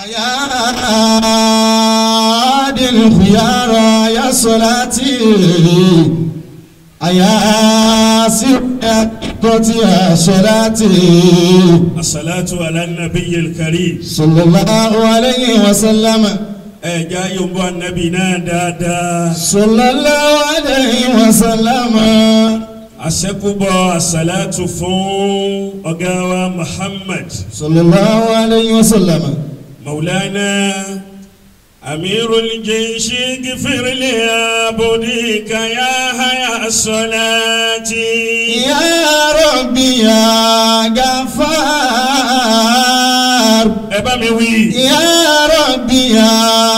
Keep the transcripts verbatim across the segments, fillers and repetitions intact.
أياد الخيار يا صلاتي أيا سيدتي يا صلاتي الصلاة على النبي الكريم صلى الله عليه وسلم أجا يوم النبي نادادا صلى الله عليه وسلم أسكبا الصلاة فون أجا محمد صلى الله عليه وسلم مولانا أمير الجيش اغفر لي عبدك يا حيا الصلاة يا ربي يا غفار أبامي يا ربي يا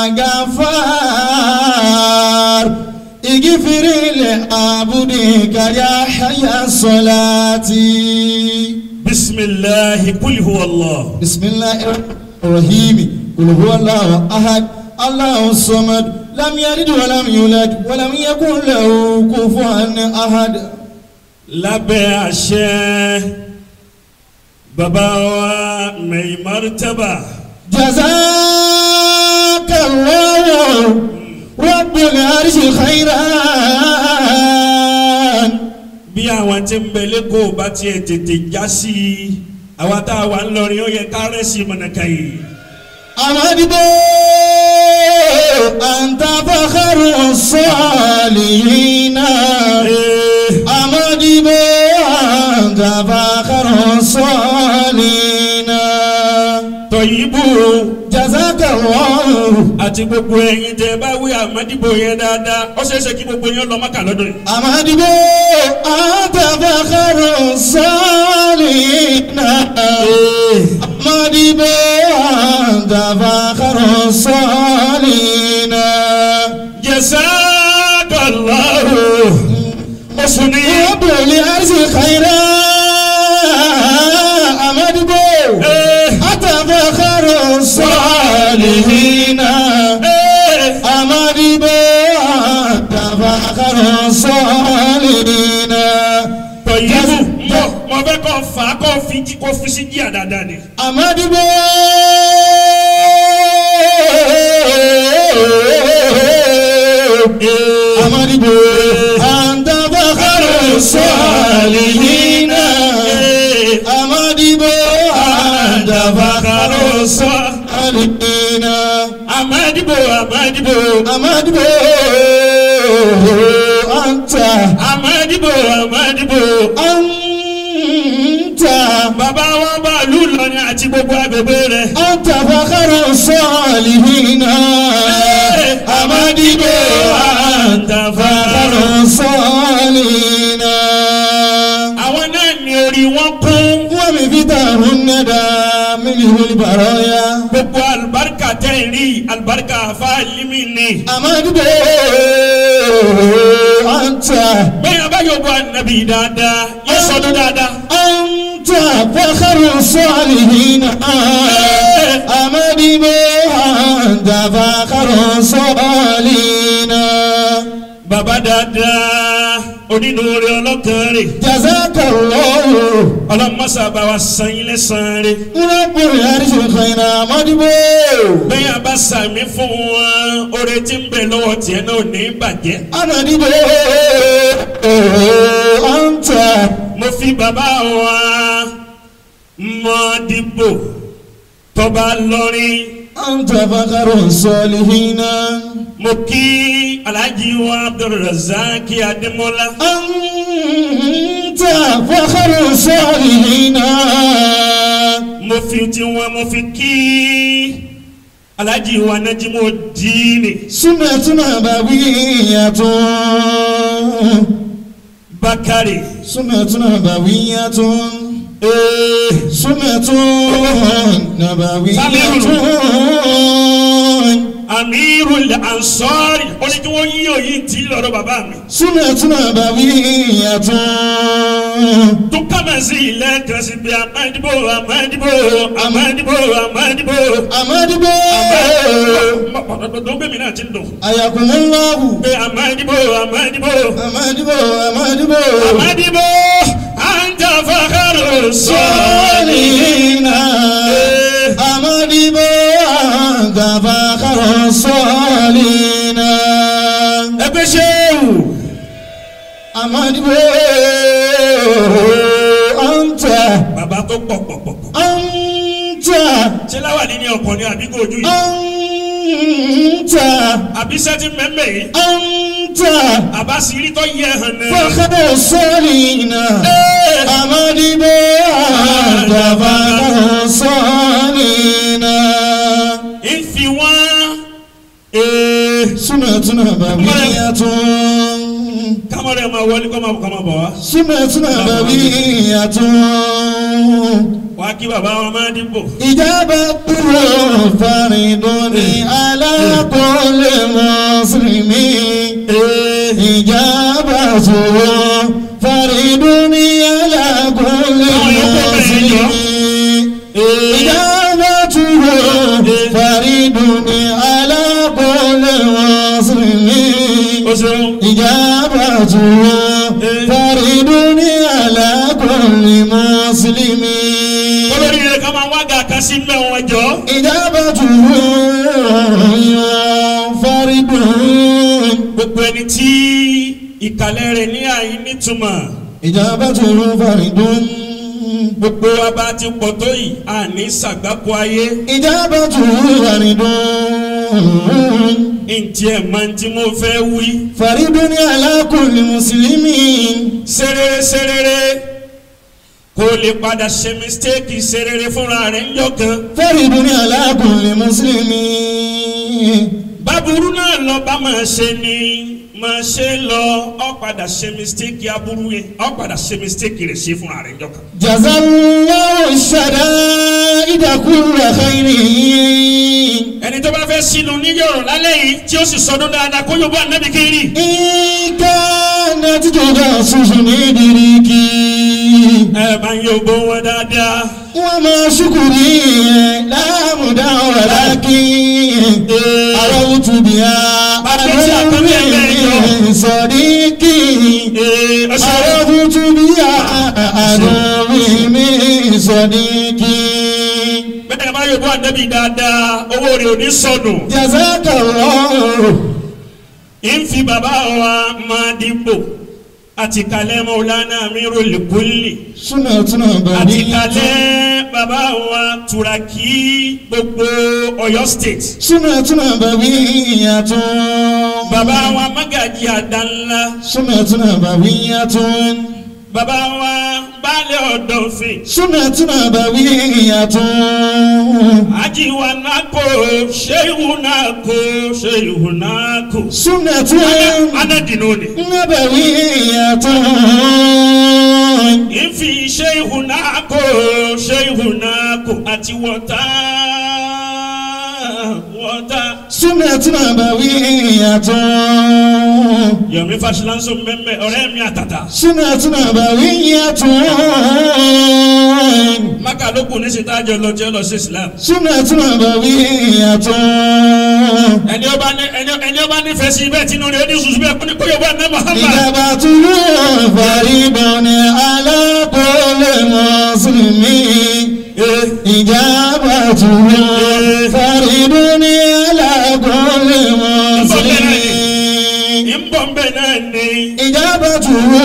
غفار اغفر لي عبدك يا حيا الصلاة بسم الله قل هو الله بسم الله الرحيم قل هو الله أحد الله الصمد لم يلد ولم يولد ولم يكن له كفوا أحد lábẹ́ àṣẹ bàbá wa mai martaba جزاك الله رب العرش خيرا bí àwọn tí ń bẹ̀lẹ́ kó bá tiẹ̀ tètè já sí i àwa tá a wà ń lọrin ó yẹ ká rẹ̀ sí mọ̀nàkà yìí. أمدبو أنت فخر الصالحين أمدبو أنت فخر الصالحين Tọ̀yìnbó جزاك الله àti gbogbo ẹ̀yin tẹ́ bá wí àmọ́dìbò yẹn dáadáa ó ṣeé ṣe kí gbogbo yẹn lọ Mákà lọ́dún yìí. أمدبو أنت فخر الصالحين أمدبو أنت فخر الصالحين جزاك الله ọ̀sùnì. رب العرش خيرا أمدبو أنت فخر الصالحين أمدبو أنت فخر الصالحين Tọ̀yìnbó mọ̀ mọ̀ fẹ́ kọ́ fà á kọ́ fi jí kó fi sí jíà dáadáa ni. أمدبو أمدبو أنت فخر الصالحين أمدبو أنت فخر الصالحين Amadibo Amadibo أمدبو أنت Amadibo Amadibo أنت bàbá wa bàálù lọ́ni àti gbogbo agbègbè rẹ̀. أنت فخر الصالحين أمدبو أنت فخر الصالحين àwọn náà ní orí wọn kún. ومفتاح الندى منه البرايا gbogbo alibarika tẹ́ ẹ rí alibarika fáálímì ni. أمدبو أنت bẹ́ẹ̀ bá yóò bọ́ ànábì dáadáa yóò sọdún dáadáa. أنت فخر الصالحين أمدبو أنت فخر الصالحين bàbá dáadáa onínúure ọlọ́kàn rẹ̀. جزاك الله ọlọ́mọṣà bá wa san yín lẹ́san rẹ̀. رب العرش خيرا أمدبو bẹ́ẹ̀ bá sàmì fún wọn oore tí ń bẹ lọ́wọ́ tiẹ̀ náà ò ní bàjẹ́. أمدبو أنت mo fi bàbá wa Mọ́dìbò tọ́ba lọ́rin. أنت فخر الصالحين mo kí Alhaji wa Abdulrazak Adémọ́lá. أنت فخر الصالحين mo fi tiwọn mo fi kí Alhaji wa Najimudeen سنة نبوية Bakari. سنة نبوية سنة نبوية Amirul Ansari ó ní kí wọ́n yí òyìn tí lọ́dọ̀ bàbá mi. سنة نبوية tó kàmá sí ilé kan sí pé Amadibo Amadibo Amadibo Amadibo. أمدبو tó gbé mi náà ti ń dùn. أيكم الله pé Amadibo Amadibo أمدبو أمدبو Amadibo anta fakharu صالحين أمدبو amadibo anta. bàbá tó pọ̀ pọ̀ pọ̀ pọ̀. anta. ṣé láwàní ni ọkọ ni àbí kò ojú yìí. anta. àbí sẹ́tì mẹ́mẹ́ yìí. anta. àbá sírí tó yẹ hàn náà. fakado sọ́ọ̀lìnà amadibo anta fakado sọ́ọ̀lìnà. ìfi wọn. sunatuna babiyatun. kámọ́rẹ́ máa wọlé kọ́ máa kọ́ máa bọ̀ wá. sunatuna babiyatun. wàá kí bàbá wa máa dìbò. ìjábá kúrò faridoni ala kulli muslimi. ìjábá kúrò faridoni ala kulli muslimi. ìjábá kúrò faridoni ala kulli muslimi. ìjábá kúrò faridoni ala kulli muslimi. olórí rẹ̀ ká máa wá gà kan sí mẹ́wọ̀n ẹjọ́. ìjábá kúrò faridoni. gbogbo ẹni tí ìkàlẹ̀ rẹ̀ ní àyè nítumọ̀. ìjábá kúrò faridoni. gbogbo wa bá ti pọ̀ tó yìí àní sàgbákò ayé. ìjábá kúrò faridoni. ntí ẹ̀ máa ń tí mo fẹ́ wí. faridoni ala kulli muslimin. serere serere kó lè padà ṣe mistake serere fúnra rẹ̀ ń yọ kan. faridoni ala kulli muslimin. báburú náà lọ bá máa ṣe ni máa ṣe lọ ọ padà ṣe mistake aburú yẹn ọ padà ṣe mistake rẹ̀ ṣe fúnra rẹ̀ ń yọ kan. jazallahu shadaida kulla khairin. ẹni tó bá fẹ́ sínú níyọ̀rọ̀ lálẹ́ yìí tí ó sì sọdún dáadáa kó yóò bá ànábì kiri. ìkànnì àtijọ́gà ṣoṣo ní ìdíríkì. ẹ bá ń yóò bó wọn dáadáa. wọ́n máa ṣùkúrì láàmúdá wàlákì. àwọn òtúbíà àdóhùn sọ̀díkì. àwọn òtúbíà àdóhùn sọ̀díkì. bẹ́ẹ̀ bá yóò bó ànábì dáadáa owó rẹ̀ ò ní sọnù. jazakallahu. ìfi bàbá wa máa dìbò àti kalẹ̀ Maulana Amirul Kulli. sunatuna àti babiyatun. kalẹ̀ bàbá wa Turaki gbogbo Ọ̀yọ́ state. sunatuna babiyatun. bàbá wa Magaji Adanla. sunatuna babiyatun. bàbá wa Baálẹ̀ Ọ̀dọ̀fin. sunatuna babiyatun. ajiwa nako shehu nako shehu nako. sunatuna anadinoni. babiyatun. ìfi shehu nako shehu nako àti wọ́tá wọ́tá. sunatuna babiyatun. Yomi Fasilanso mbembe ọ̀rẹ́ mi àtàtà. sunatuna babiyatun. Maka ló kù ní sitajọ lọ jẹ́ lọ sí Islam. sunatuna babiyatun. ẹni ọba ní ẹni ẹni ọba nífẹ̀ẹ́ sí ibẹ̀ tinú rẹ̀ ó ní sùsù bẹ́ẹ̀ kó yóò bá ná Muhammad. ìjàmbá tulu faridoni ala kulli muslimin. ìjàmbá tulu faridoni ala kulli muslimin. ìbọ̀nbẹ̀ náà ni. ìjàmbá tulu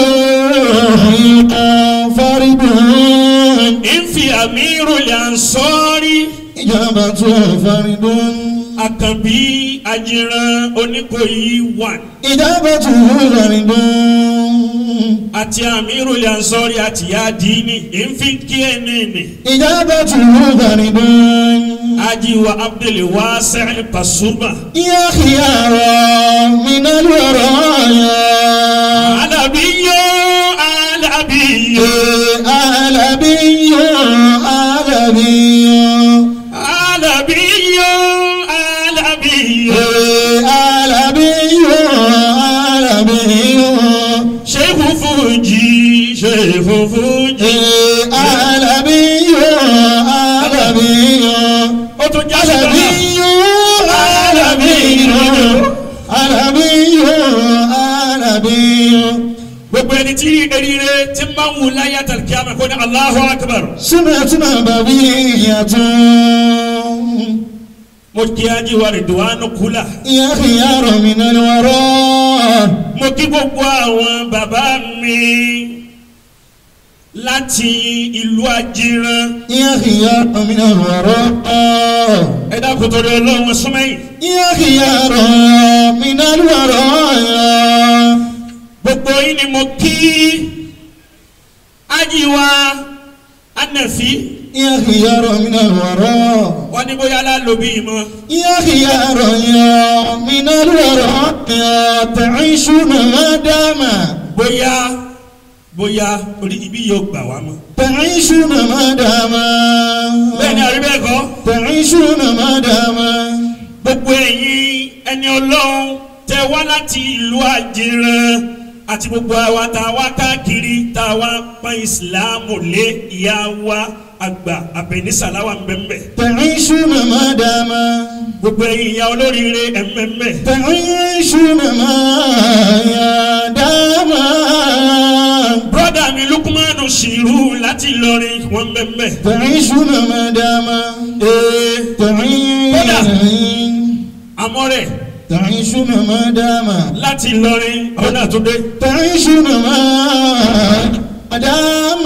faridoni. ìfi Amirul Ansari. ìjàmbá tulu faridoni. Àkànbí Ajíran Oníkòyí one. ìjàmbá tulu faridoni. àti Amirul Ansari àti Yadini ìfi kí ẹni ni. ìjàmbá tulu faridoni. Ajiwa Abdul Wasi' Pasuma. يا خيار من الورايا Alabiyo Alabiyo Alabiyo Alabiyo Alabiyo Alabiyo Alabiyo Alabiyo Sheikhu Fuji Sheikhu Fuji Alabiyo Alabiyo ó tún já sí lọ́nà. Alabiyo Alabiyo Alabiyo. gbogbo ẹni tí eriri ti máa ń wù láyé àtàlùkíyàmá kó ní Allahu Akbar. sunatuna babiyatun. mo kí ajíwa Ridwanu Kula. يا خيار من الورى. mo kí gbogbo àwọn bàbá mi láti ìlú Ajíran. يا خيار من الورى. ẹ dákun torí Ọlọ́run súnmẹ́yìn. يا خيار من الورى. gbogbo yín ni mo kí ajíwa Anafi. يا خيار من الورى. wọ́n ní bóyá lálóbi mọ́. يا خيار يا من الورى. تعيشون ما دام. bóyá bóyá orí ibi yóò gbà wá mọ́. تعيشون ما دام. bẹ́ẹ̀ ni àrí bẹ́ẹ̀ kọ́. تعيشون ما دام. gbogbo ẹ̀yin ẹni Ọlọ́run tẹ wá láti ìlú Ajíran àti gbogbo àwa tá a wá káàkiri tá a wá pọ́n ìsìláàmù lé ìyá wa àgbà àbẹ̀nísàláwà mbẹ́mbẹ́. تعيشون ما دام. gbogbo ẹ̀yin ìyá olóríire ẹ̀mbẹ́mbẹ́. تعيشون ما دام. broda mi Lukumanu Shiru láti Ìlọrin wọn mbẹ́mbẹ́. تعيشون ما دام. ee تعيشون. amọ̀rẹ̀ تعيشون ما دام. láti Ìlọrin ọ̀nà àtúndé. تعيشون ما دام.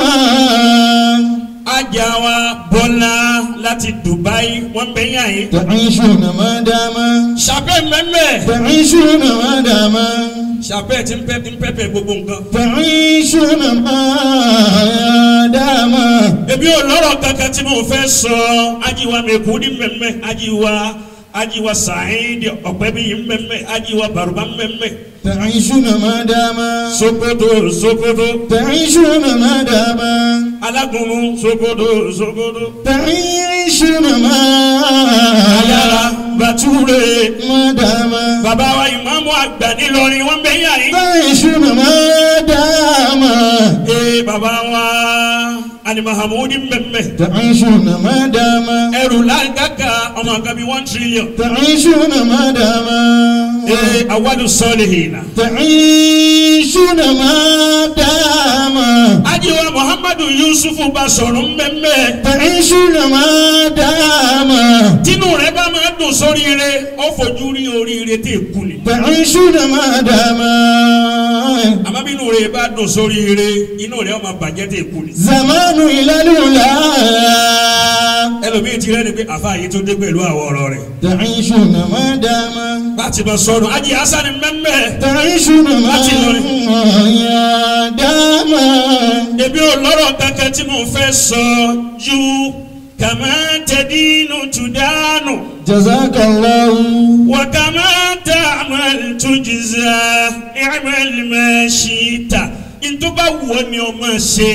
ajáwa Bọ́lá láti Dubai wọn bẹ yàn yín. تعيشون ما دام. Ṣàpẹ́ mbẹ́mbẹ́. تعيشون ما دام. Ṣàpẹ́ tí ń pẹ́ tí ń pẹ́pẹ́ gbogbo nǹkan. تعيشون ما دام. Ebi ò lọ́rọ̀ kankan tí mo fẹ́ sọ ajiwa mẹ́kù ní mbẹ́mbẹ́ ajiwa ajiwa Saidi ọ̀pẹ́bíyì mbẹ́mbẹ́ ajiwa Baruba mbẹ́mbẹ́. تعيشون ما دام. Sokoto Sokoto. تعيشون ما دام. Alágúnmu Sokoto Sokoto. تعيشون ما Ayára Bàtúrè. ما دام. Bàbá wa ìmáàmù àgbà nílọrin wọ́n bẹ yà yín. تعيشون ما دام. Ee bàbá wa Alimahamudi mbẹ́mbẹ́. تعيشون ما دام. Ẹrù lágàgà ọmọ kan bí one trillion. تعيشون ما دام. Ee Awadu Solihina. تعيشون ما دام. Ajiwa Muhammadu Yusufu Basọ̀rọ̀ mbẹ́mbẹ́. تعيشون ما دام. Tínú rẹ̀ bá máa dùn sóríire ó fojú rí oríire tí èkú ni. تعيشون ما دام. Àmọ́ bí inú rẹ̀ bá dùn sóríire inú rẹ̀ ó máa bàjẹ́ tí èkú ni. زمان إلى الأولى. Ẹlòmíì ti rẹ́ni pé àfa yìí tó dé pẹ̀lú àwọn ọ̀rọ̀ rẹ̀. تعيشون ما دام. Láti bá sọ̀rọ̀ Ají Hasan mbẹ́mbẹ́. تعيشون ما Láti Ìlọrin. دام. Ebi ò lọ́rọ̀ kankan tí mo fẹ́ sọ ju kàmá tẹ̀dínú tùdánù. جزاك الله. وكما تعمل تجزى اعمل ما شئت ntó bá wù ọ́ ni o máa ṣe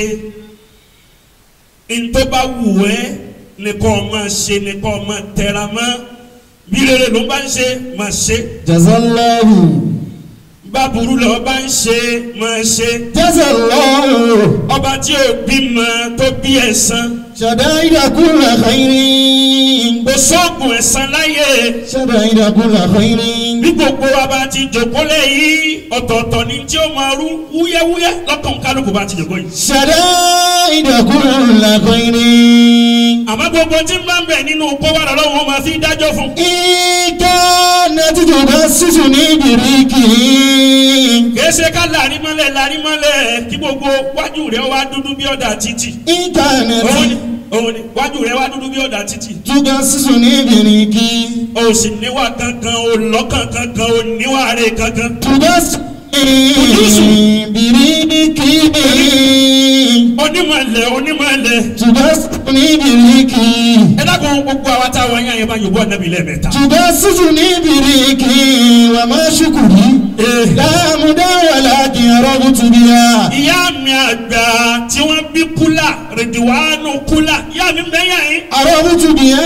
ntó bá wù ẹ́ ni kò máa ṣe ni kò máa tẹra mọ́ bí rere ló bá ń ṣe máa ṣe. جزا الله. bá burú lọ bá ń ṣe máa ṣe. جزا الله. ọba tí o bímọ tó bí ẹ̀san. شدائد كل خير. kò sóògùn ẹ̀san láyé. شدائد كل خير. bí gbogbo wa bá ti jòkólẹ̀ yìí ọ̀tọ̀ọ̀tọ̀ ni tí ó máa rú wúyẹ́wúyẹ́ lọ́kàn kálukú bá ti jòkó yìí. شدائد كل خير. àmọ́ gbogbo tí ń bá ń bẹ̀ nínú kó wà lọ́wọ́ wọn máa fi dájọ́ fún. كانت تبسسني بريكي. kìí ṣe ká láàrin mọ́lẹ̀ láàrin mọ́lẹ̀ kí gbogbo wájú rẹ̀ wá dúdú bí ọ̀dà títì. كانت òun ni òun ni wájú rẹ̀ wá dúdú bí ọ̀dà títì. تبسسني بريكي. o sì níwà kankan o lọ́kàn kankan o níwà rẹ̀ kankan. تبسسني بريكي. onímọ̀lẹ̀ onímọ̀lẹ̀. تبسسني بريكي. ẹ dákun gbogbo àwa táwọn yẹn yẹn bá yòbó ọ̀nàbí lẹ́ẹ̀mẹ́ta. تبسسني بريكي وما شكري. لا مدى ولكن رغبت بها. ìyá mi àgbà tí wọ́n bí kúlà Ridwanu Kula ìyá mi bẹ́yà yín. رغبت بها.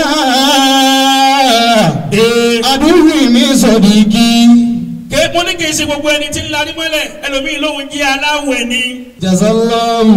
عدوي من صديقي. ké mo ní kì í ṣe gbogbo ẹni tí ń larí mọ́lẹ̀ ẹlòmíì lóhun jẹ́ aláwẹ̀ ni. جزا الله.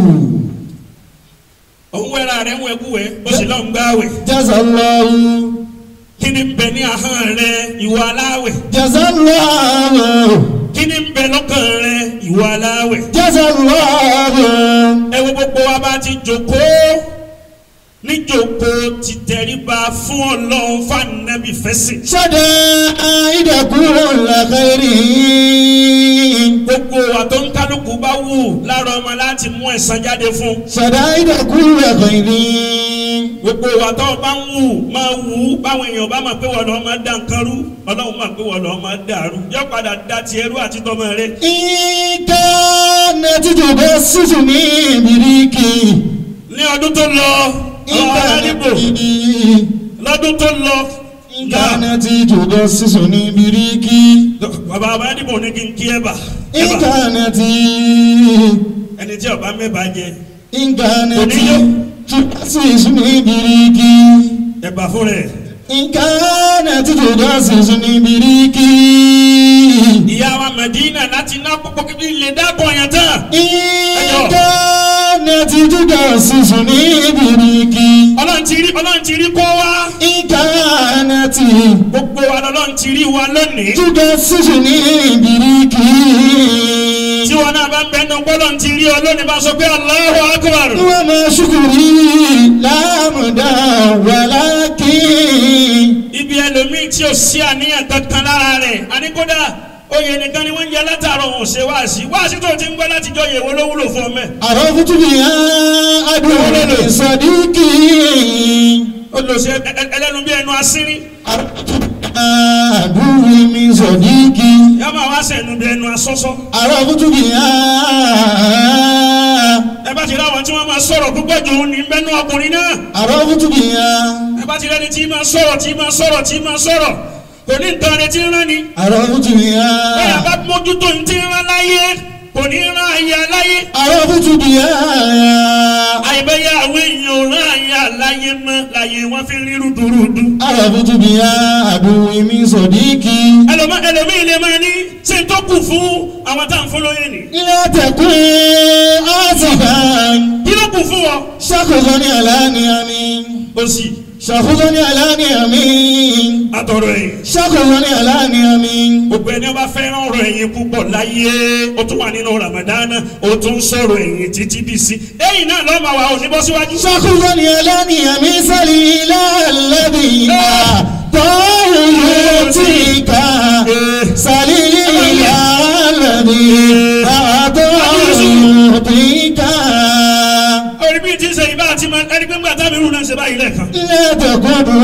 òun wẹ́ra rẹ̀ ń wẹ̀kú wẹ̀ ó sì lọ́n gbáwẹ̀. جزا الله. kí ni ń bẹ ní ahọ́n rẹ ìwà aláwẹ̀. جزا الله. kí ni ń bẹ lọ́kàn rẹ ìwà aláwẹ̀. جزا الله. ẹ wo gbogbo wa bá ti jókòó níjòkó ti tẹríba fún ọlọ́run fànàbí fẹ́sìn. ṣáda ìdàkúrò làkàrí. gbogbo wa tó ń kálukú bá wù lára ọmọ láti mú ẹ̀san jáde fún. ṣáda ìdàkúrò làkàrí. gbogbo wa tó bá ń wù máa wù báwọn èèyàn bá máa pé wọ́n lọ́ọ́ máa dá nǹkan rú ọlọ́run máa pé wọ́n lọ́ọ́ máa dàrú yóò padà dá tiẹ̀ rú àti tọmọ rẹ. ìka nẹ́tìjọ bẹ́ sísù ní ìbíríkì. ní ọdún tó lọ ìka lọ́dún tó lọ. ìka nẹ́tìjọ bẹ́ sísù ní ìbíríkì. bàbá abádìbò ní kí n kí ẹ bà. ìka nẹ́tì. ẹni tí ọba mẹ́ba jẹ. ìka nẹ́tìjọ bẹ́ sísù ní ìbíríkì. ẹ̀bà fún rẹ̀. ìka nẹ́tìjọ bẹ́ sísù ní ìbíríkì. ìyá wa Medina láti ná púpọ̀ kí n lè dákọ̀ yẹn tán. ìka nẹ́tìjọ bẹ́ sísù ní ìbíríkì. ọlọ́run ti rí ọlọ́run ti rí kó wá. ìka nẹ́tì. gbogbo wa lọ́lọ́run ti rí wa lónìí. jùgà sísù ní ìbíríkì. tí wọn náà bá ń bẹnu gbọ́dọ̀ ti rí ọ lónìí bá sọ pé Allahu Akbar. wọ́n máa ṣùkúrì láàmúdá wàlákì. ibi ẹlòmíì tí ò sí àníyàn kankan lára rẹ̀ àníkódà oyè nìkan ni wọ́n ń jẹ látàárọ̀ wọn ò ṣe wáàsí wáàsí tó ti ń gbọ́ láti jọ yẹ̀wò ló wúlò fún ọmọ ẹ̀. àrò fútùbí adùn lè sọdíkì. olùsẹ ẹlẹ́nu bí ẹnu asínrín. adùn mi sọdíkì. yá máa wá sẹ́nu bí ẹnu asọ́sọ́. àrò fútùbí ẹ bá ti rí àwọn tí wọ́n máa sọ̀rọ̀ púpọ̀ jù ní bẹ́nu ọkùnrin náà. àrò fútùbí ẹ bá ti rẹ́ni tí máa sọ̀rọ̀ tí máa sọ̀rọ̀ tí máa sọ̀rọ̀ kò ní nǹkan rẹ tí ń rán ni. àrò fútùbí bẹ́ẹ̀ bá mójútó ní tí ń rán láyé kò ní rán ayé aláyé. àrò fútùbí àìbẹ́yẹ àwọn èèyàn ò rán ayé aláyé mọ́ láyé wọ́n fi rí rúdurùdu. àrò fútùbí adùn mi sọdíkì. ẹlòmíì lè máa ní ṣe tó kù fún àwọn tá à ń fún lóye nì. ilé tẹ̀kún àtìkàn. kí ló kù fún ọ. ṣàkóso ní àlàní àmì. ó sì. ṣàkóso ní àlàní àmì. àtọ̀rọ̀ ẹ̀yìn. ṣàkóso ní àlàní àmì. gbogbo ẹni ọba fẹ́ràn ọ̀rọ̀ ẹ̀yìn púpọ̀ láyé ó tún wà nínú Ramadan ó tún sọ̀rọ̀ ẹ̀yìn títí dì sí. ẹ̀yìn náà lọ́ọ́ máa wà ó ní bọ́ síwájú. ṣàkóso ní àlàní àmì sálí ilé ẹlẹ́bí àtọ́rùn tí ká sálí ilé ẹlẹ́bí àtọ́rùn tí ká. orí bíi ti ń ṣe ibà àti ẹni pé ńgbà tábìlì náà ṣe báyìí lẹ́ẹ̀kan. lẹ́tẹ̀kùn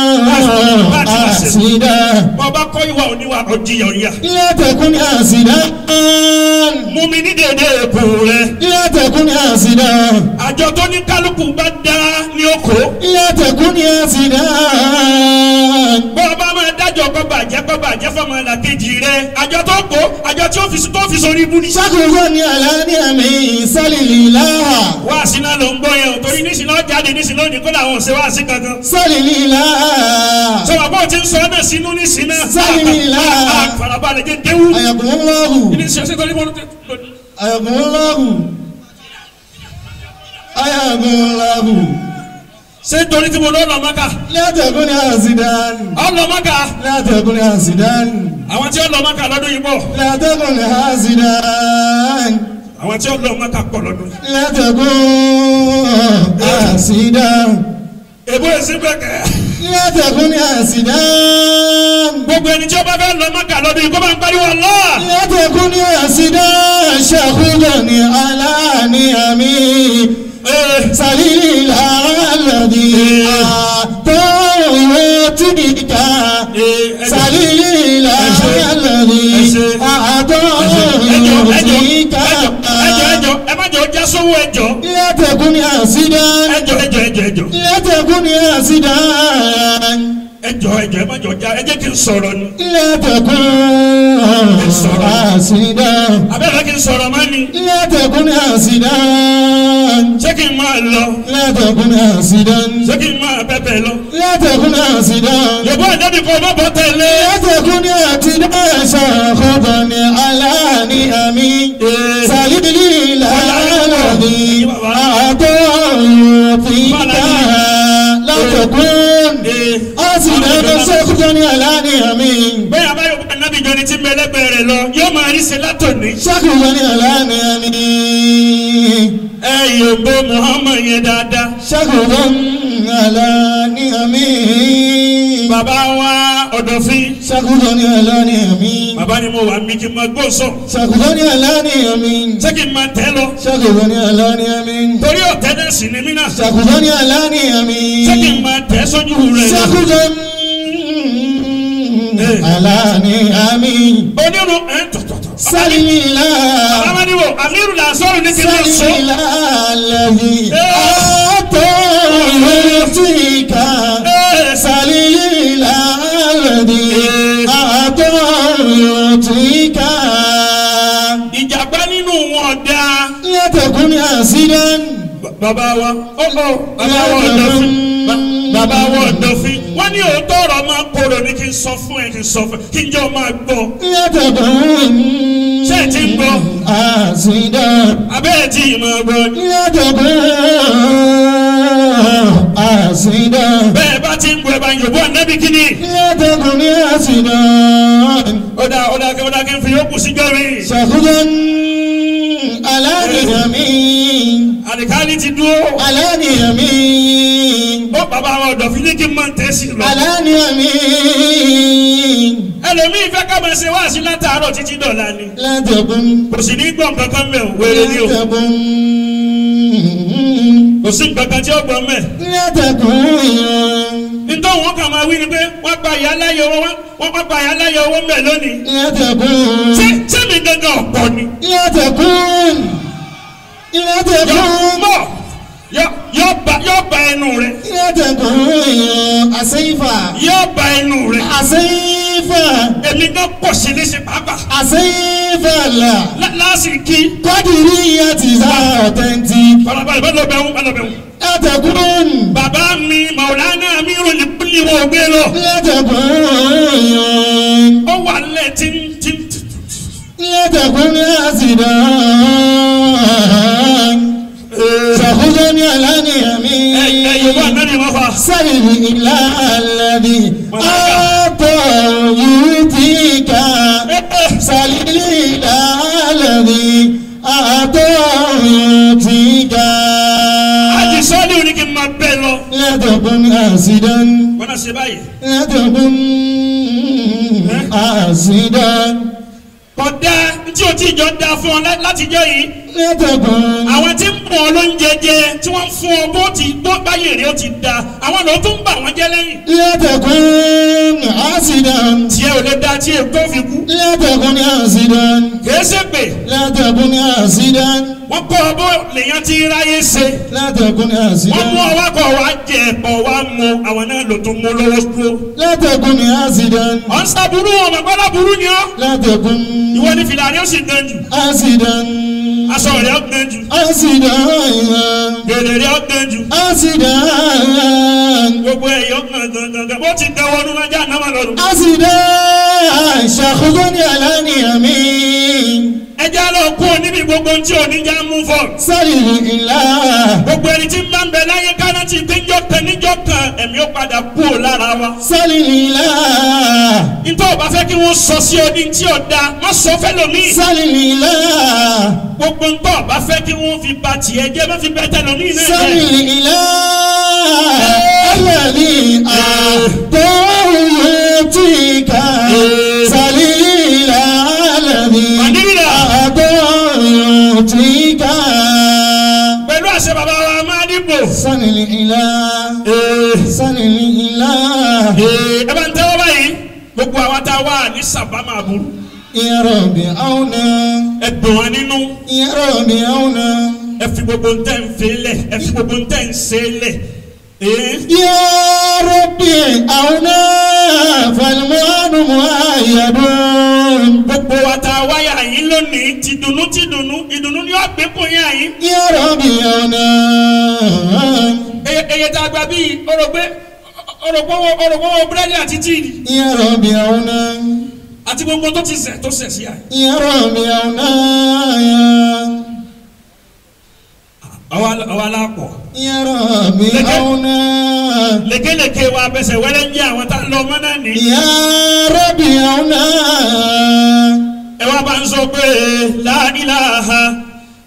àṣìdá. ọba kọ́ ìwà oníwà ọ̀jìyà ọ̀yà. lẹ́tẹ̀kùn àṣìdá. mú mi ní dédé èkó rẹ. lẹ́tẹ̀kùn àṣìdá. àjọ tó ní kálukú bá dá ní oko. lẹ́tẹ̀kùn àṣìdá. bọ́ ọba máa dájọ́ kọ́ bàjẹ́ kọ́ bàjẹ́ fọmọ làkejì rẹ. àjọ tó kó àjọ tí ó fi tó fi sórí ibú ni. ṣàkóso ní àlàní àmì sálìlì láhà. wá sí náà ló ń gbọ́ yẹn o torí níṣìí náà jáde níṣìí lónìí kó làwọn ò ṣe wá sí kankan. sálìlì láhà. sọ̀rọ̀ bó ti ń sọ náà sínú níṣìí náà. sálìlì láhà. farabalẹ̀ jẹ́ déwú. ayakunlọ́hù. ayakunlọ́hù. ayakunlọ́hù. ṣé torí tí mo lọ lọ Mákà. látẹ̀kùn ní àṣìdán. ọ lọ Mákà. látẹ̀kùn ní àṣìdán. àwọn tí ó lọ Mákà lọ́dún yìí bọ̀. látẹ̀kùn ní àṣìdán. àwọn tí ó lọ Mákà pọ̀ lọ́dún. látẹ̀kùn àṣìdán. èbó èsì gbẹ̀gẹ̀. látẹ̀kùn ní àṣìdán. gbogbo ẹni tí ó bá fẹ́ lọ Mákà lọ́dún yìí kó máa ń pariwo Allah. látẹ̀kùn ní àṣìdán. ṣàkóso ní àlàní àmì. سليل الذي أعطيتك سليل الذي أعطيتك ẹ má jọ já sówó ẹjọ. لا تكن حاسدا. ẹjọ ẹjọ ẹjọ ẹjọ. لا تكن حاسدا. ẹjọ ẹjọ ẹ má jọ já ẹ jẹ́ kí n sọ̀rọ̀ ni. لا تكن حاسدا. abẹ́rẹ́ kí n sọ̀rọ̀ má ni. لا تكن حاسدا. ṣé kí n máa lọ. لا تكن حاسدا. ṣé kí n máa bẹ̀bẹ̀ lọ. لا تكن حاسدا. yòbó ẹ̀dẹ́bí kan má bọ́ tẹ̀lé. لا تكن حاسدا. شاخذني على نعمي سليل الذي أعطيتك. لا تكن حاسدا. شاخذني على نعمي. bẹ́ẹ̀ abáyọ̀ anábì jọ ni tí mẹlẹ́gbẹ̀ẹ́ rẹ̀ lọ yóò máa rí ṣe látòní. شاخذني على نعمي. ẹ yóò gbé Muhammad yẹn dáadáa. ṣàkóso àlá ní àmì. bàbá wa Ọ̀dọ̀fin. ṣàkóso ní àlá ní àmì. bàbá ni mo wà mí kí n máa gbó sọ. ṣàkóso ní àlá ní àmì. ṣé kí n máa tẹ́ lọ. ṣàkóso ní àlá ní àmì. torí ọ̀tẹ́ náà sì ni mí náà. ṣàkóso ní àlá ní àmì. ṣé kí n máa tẹ́ sójú rẹ̀. ṣàkóso àlá ní àmì. onírun ẹ̀ tọ̀tọ̀tọ̀. sálílá. alamadiwo amiru la sọ̀rọ̀ ní kí n máa sọ. sálílá lẹ́yìn àtọ̀ ìrètíkà. sálílá lẹ́yìn àtọ̀ ìrètíkà. ìjàgbá nínú wọn dá. látẹ̀kùn ní àṣìdán. bàbá wa ọ̀ọ́ bàbá wa Ọ̀dọ̀fin bàbá wa Ọ̀dọ̀fin wọ́n ní òótọ́ ọ̀rọ̀ máa kóró ní kí n sọ fún ẹ kí n sọ fún ẹ kí n jọ máa gbọ́. látẹ̀kùn ṣé ẹ ti ń gbọ́. àṣìdán. abẹ́ ẹ ti máa gbọ́. látẹ̀kùn àṣìdán. bẹ́ẹ̀ bá ti ń gbọ́ ẹ bá ń yòbó ànábì kíni. látẹ̀kùn ní àṣìdán. ó dá ó dá kí ó dá kí n fi yókù sí jọ́rí. ṣàkóso aláàdìyàmí. àdìkálí ti dúró. aláàdìyàmí. ó bàbá wa Ọ̀dọ̀fin ní kí n máa tẹ̀ sí lọ. aláàdìyàmí. ẹlòmíì fẹ́ ká máa ṣe wáàsí látàárọ̀ títí dọ̀la ni. látẹ̀kùn. kò sì ní gbọ́ nǹkan kan mẹ́ wéré ni o. látẹ̀kùn. kò sí nǹkan kan tí ó gbọ́ mẹ́. látẹ̀kùn. nítorí wọn kàn máa wí ni pé wọ́n gba ìyá láyé owó wọ́n gba ìyá láyé owó mẹ́ lónìí. látẹ̀kùn. ṣé ṣé mi gangan ọ̀pọ̀ ni. látẹ̀kùn. látẹ̀kùn. mọ̀ yọ ba ẹnu rẹ. látẹ̀kùn. àṣeyífà. yọ ba ẹnu rẹ. àṣeyífà. èmi náà pọ̀ sí léṣe pàápàá. àṣeyífà là. lásìkí. kọ́dìrí yẹn ti sá ọ̀tẹ́ntì. balabala bá lọ bẹ̀ wọ́n bá lọ bẹ̀ wọ́n. látẹ̀kùn. bàbá mi Maulana Amiru ni kúlì wọ́n gbé lọ. látẹ̀kùn. ó wà lẹ̀ tí tí. látẹ̀kùn ní àṣìdán. ṣàkóso ní aláníyàmí. ẹ ẹ yorùbá náà ni wọ́n fa. sẹ́yìn ìlà àlàbí. àtọ̀ yìí ti ká. sẹ́yìn ìlà àlàbí. àtọ̀ yìí ti ká. àti sọ́ọ́lì òní kí n máa bẹ́ẹ̀ lọ. látẹ̀kùn ní àṣìdán. wọ́n náà ṣe báyìí. látẹ̀kùn àṣìdán. kódà tí o ti jọ da fún ọ láti jọ yìí. látẹ̀kùn. àwọn tí ń bọ̀ ọ́ ló ń jẹjẹ tí wọ́n ń fún ọ bó ti bó báyìí rẹ̀ ó ti da àwọn ló tún bà wọ́n jẹ́ lẹ́yìn. látẹ̀kùn àṣìdán. tiẹ̀ ò lè da tí èkó fi kú. látẹ̀kùn àṣìdán. kìí ṣe pé. látẹ̀kùn àṣìdán. wọ́n kọ́ ọ bó lèèyàn ti ráyè ṣe. látẹ̀kùn àṣìdán. wọ́n mú ọwọ́ kọ̀ wá jẹ ẹ̀pọ̀ wá mu àwọn náà ló tún mú lọ́wọ́ dúró. látẹ̀kùn àṣìdán. ọ̀n sábúrú ọmọ gbọ́dọ̀ burú ni ọ́. látẹ̀kùn. ìwọ ni fìlà rẹ̀ ó sì gbẹ jù. àṣìdán. aṣọ rẹ̀ ó gbẹ jù. àṣìdán. gèlè rẹ̀ ó gbẹ jù. àṣìdán. gbogbo ẹ̀yọ́ gangan bó ti dẹwọ́ nínú ajá náà má lọ́dún. àṣìdán. ṣàkóso ní aláníyàmí. ẹja lọ kú níbi gbogbo tí oníjà mú fọ. sẹ́yìn ìlà. gbogbo ẹni tí ń bá ń bẹ láyé káná tí péjọ kan níjọ kan ẹ̀mí ó padà kú ò lára wa. sẹ́yìn ìlà. nítorí ọba fẹ́ kí wọ́n sọ sí odi tí ò da má sọ fẹ́ lómi. sẹ́yìn ìlà. gbogbo nítorí ọba fẹ́ kí wọ́n fi ba tiẹ̀ jẹ́ má fi bẹ́tẹ̀ lómi náà jẹ́. sẹ́yìn ìlà. ẹlẹ́ni àtọ́wé tí ká. sẹ́yìn ìlà ẹlẹ́ni àtọ́wé tí ká. pẹ̀lú àṣẹ bàbá wa máa dìbò. sẹ́yìn ìlà. sẹ́yìn ìlà. ẹ bá ń tẹ́wọ́ báyìí gbogbo àwọn tá a wà ní sábàmà àbúrò. Ya Rabbi auna. ẹ dùn wọn nínú. Ya Rabbi auna. ẹ fi gbogbo ntẹ́ ń fi lẹ̀ ẹ fi gbogbo ntẹ́ ń se lẹ̀. Ya Rabbi auna. falmu'anu mu'ayyadun. gbogbo wa tá a wáyà yín lónìí ti dùnnú ti dùnnú ìdùnnú ni wọ́n gbé kún yín àyín. Ya Rabbi auna. eye eye tá a gba bíi orògbé orògbówó orògbówó búrẹ́dì àti tíì. Ya Rabbi auna. àti gbogbo tó ti sẹ̀ tó sẹ̀ sí àyè. Ya Rabbi auna. àwa alápọ̀. Ya Rabbi auna. lékeleke wa bẹsẹ̀ wẹ́rẹ́ ń jẹ́ àwọn tá a lọ mọ́ náà ní. Ya Rabbi auna. ẹ wá bá ń sọ pé la ilaha